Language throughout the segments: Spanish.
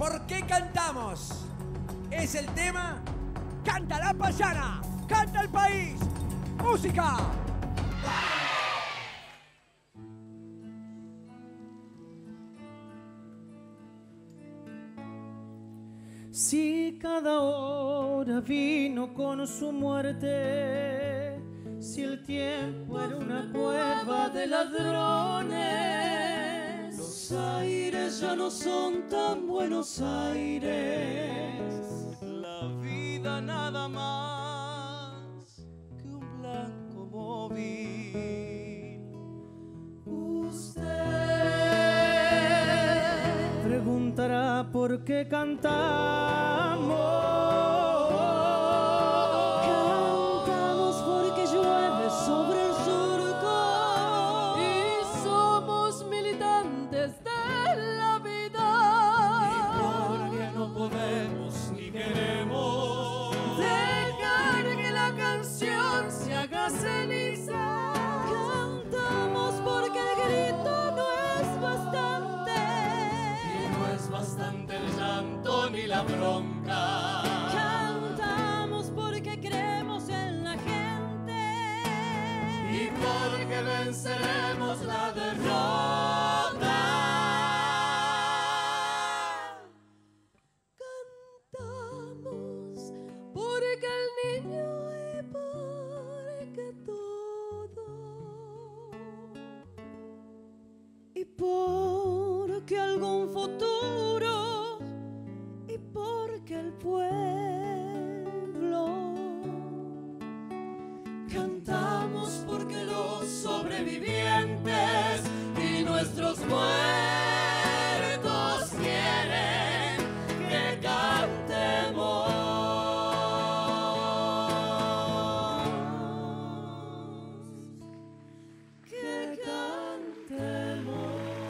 ¿Por qué cantamos? Es el tema. Canta la payana, canta el país. ¡Música! Si cada hora vino con su muerte, si el tiempo era una cueva de ladrones, los aires ya no son tan Buenos Aires. La vida nada más que un blanco móvil. Usted preguntará por qué cantamos. Cantamos porque llueve sobre el surco y somos militantes de la vida. Y porque no podemos ni queremos dejar que la canción se haga ceniza. Cantamos porque el grito no es bastante. Bastante el llanto ni la bronca. Cantamos porque creemos en la gente y porque venceremos la derrota. Cantamos porque el niño y porque todo y porque algún futuro y porque el pueblo. Cantamos porque los sobrevivientes y nuestros muertos quieren que cantemos. Que cantemos.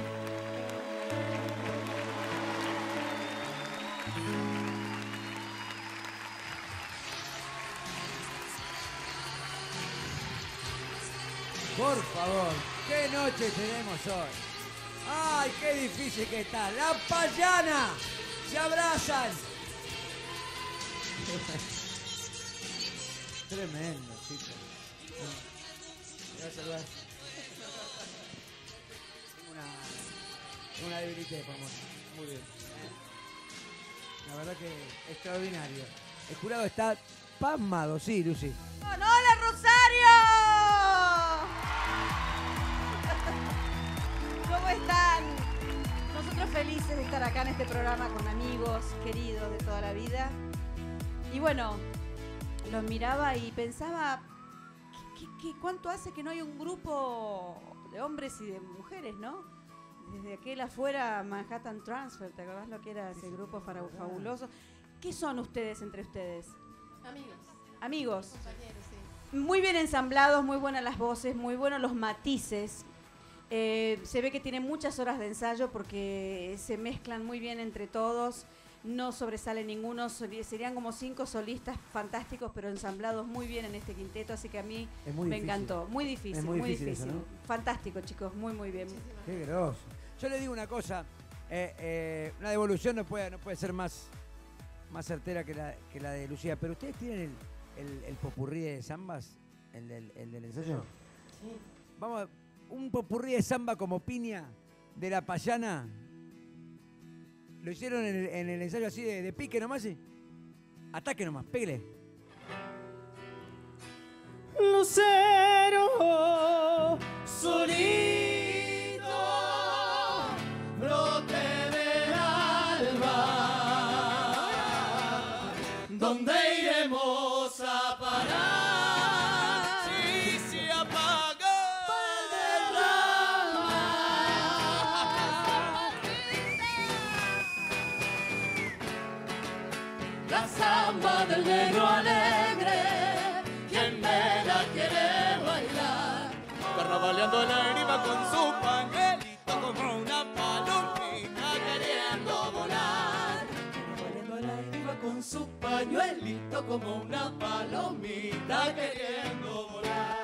Por favor, qué noche tenemos hoy. Ay, qué difícil que está. La payana. Se abrazan. Tremendo, chicos. Gracias, gracias. Tengo una debilité, por favor. Muy bien. La verdad que extraordinario. El jurado está pasmado, sí, Lucy. ¡Hola, Rosario! ¿Cómo están? Nosotros felices de estar acá en este programa con amigos queridos de toda la vida. Y bueno, los miraba y pensaba, ¿cuánto hace que no hay un grupo de hombres y de mujeres, no? Desde aquel afuera Manhattan Transfer, ¿te acordás lo que era ese grupo fabuloso? ¿Qué son ustedes entre ustedes? Amigos. Amigos. Compañeros, sí. Muy bien ensamblados, muy buenas las voces, muy buenos los matices. Se ve que tienen muchas horas de ensayo porque se mezclan muy bien entre todos. No sobresale ninguno, serían como 5 solistas fantásticos, pero ensamblados muy bien en este quinteto, así que a mí me encantó. Muy difícil, Es muy difícil eso, ¿no? Fantástico, chicos, muy, muy bien. Qué grosso. Yo le digo una cosa, una devolución no puede ser más certera que la de Lucía, pero ustedes tienen el popurrí de zambas, el del ensayo. Sí. Vamos, un popurrí de zamba como piña de la payana. Lo hicieron en el ensayo así de pique nomás, ¿sí? Ataque nomás, pégale. Lucero solito, brote del alba, ¿dónde iremos a parar? Si se apaga el derrama. La samba del negro alegre, ¿quién me la quiere bailar? Carnavaleando en la deriva con su pañuelito como una palomita queriendo volar. Carnavaleando en la deriva con su pañuelito como una palomita queriendo volar.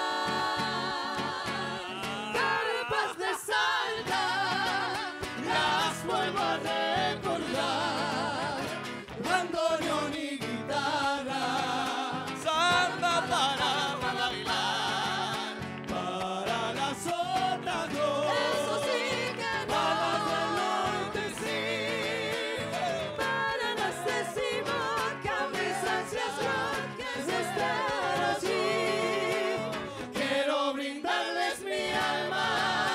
Carpas de Salta, la vuelvo a recordar, bandoneón y guitarra, samba para bailar, para las otras dos. Eso sí que no. Vamos del norte, sí, Para las decimocas, mis ansias locas de estar allí. quiero brindarles mi alma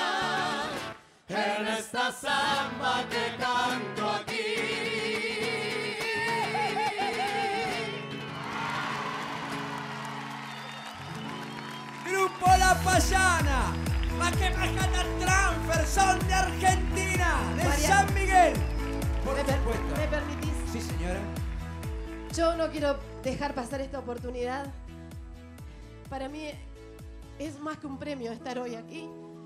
en esta samba que canto aquí. Grupo La Payana, más que Manhattan Transfer, son de Argentina, de María- San Miguel. Por ¿Me supuesto. permitís? Sí, señora. Yo no quiero dejar pasar esta oportunidad. Para mí es más que un premio estar hoy aquí.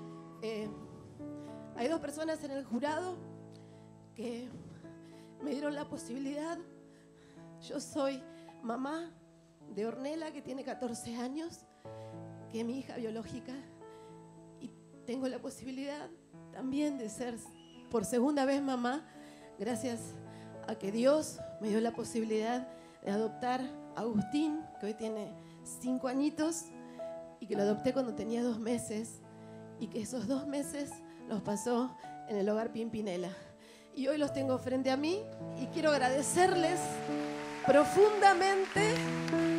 Hay dos personas en el jurado que me dieron la posibilidad. Yo soy mamá de Ornella, que tiene 14 años, que es mi hija biológica, y tengo la posibilidad también de ser por segunda vez mamá, gracias a que Dios me dio la posibilidad de adoptar a Agustín, que hoy tiene 5 añitos, y que lo adopté cuando tenía 2 meses, y que esos 2 meses los pasó en el hogar Pimpinela. Y hoy los tengo frente a mí y quiero agradecerles profundamente